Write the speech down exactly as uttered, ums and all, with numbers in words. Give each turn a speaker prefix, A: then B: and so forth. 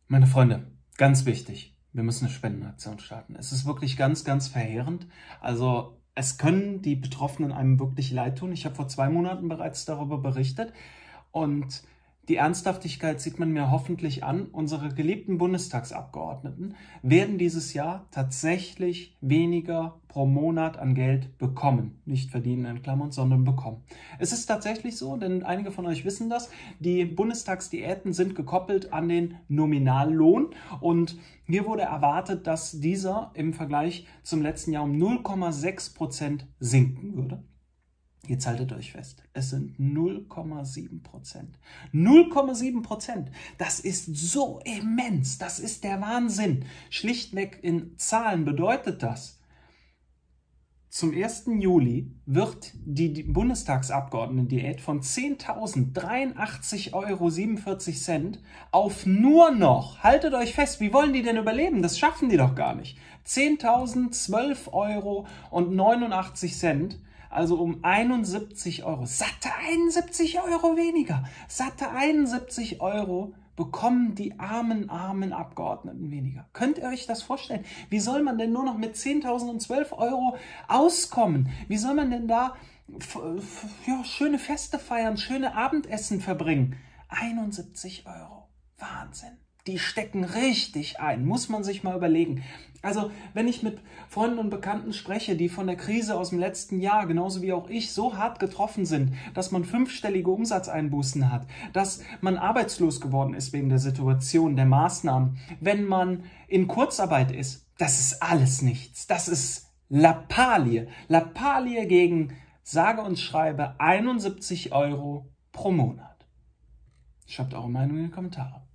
A: Meine Freunde, ganz wichtig, wir müssen eine Spendenaktion starten. Es ist wirklich ganz, ganz verheerend. Also es können die Betroffenen einem wirklich leid tun. Ich habe vor zwei Monaten bereits darüber berichtet und die Ernsthaftigkeit sieht man mir hoffentlich an. Unsere geliebten Bundestagsabgeordneten werden dieses Jahr tatsächlich weniger pro Monat an Geld bekommen. Nicht verdienen in Klammern, sondern bekommen. Es ist tatsächlich so, denn einige von euch wissen das, die Bundestagsdiäten sind gekoppelt an den Nominallohn und hier wurde erwartet, dass dieser im Vergleich zum letzten Jahr um null Komma sechs Prozent sinken würde. Jetzt haltet euch fest, es sind null Komma sieben Prozent. null Komma sieben Prozent, das ist so immens, das ist der Wahnsinn. Schlichtweg in Zahlen bedeutet das, zum ersten Juli wird die Bundestagsabgeordneten-Diät von zehntausenddreiundachtzig Euro siebenundvierzig Cent auf nur noch, haltet euch fest, wie wollen die denn überleben? Das schaffen die doch gar nicht. zehntausendzwölf Euro und neunundachtzig Cent. Also um einundsiebzig Euro, satte einundsiebzig Euro weniger, satte einundsiebzig Euro bekommen die armen, armen Abgeordneten weniger. Könnt ihr euch das vorstellen? Wie soll man denn nur noch mit zehntausenddzwölf Euro auskommen? Wie soll man denn da ja, schöne Feste feiern, schöne Abendessen verbringen? einundsiebzig Euro, Wahnsinn. Die stecken richtig ein, muss man sich mal überlegen. Also wenn ich mit Freunden und Bekannten spreche, die von der Krise aus dem letzten Jahr, genauso wie auch ich, so hart getroffen sind, dass man fünfstellige Umsatzeinbußen hat, dass man arbeitslos geworden ist wegen der Situation, der Maßnahmen, wenn man in Kurzarbeit ist, das ist alles nichts. Das ist Lappalie. Lappalie gegen, sage und schreibe, einundsiebzig Euro pro Monat. Schreibt eure Meinung in die Kommentare.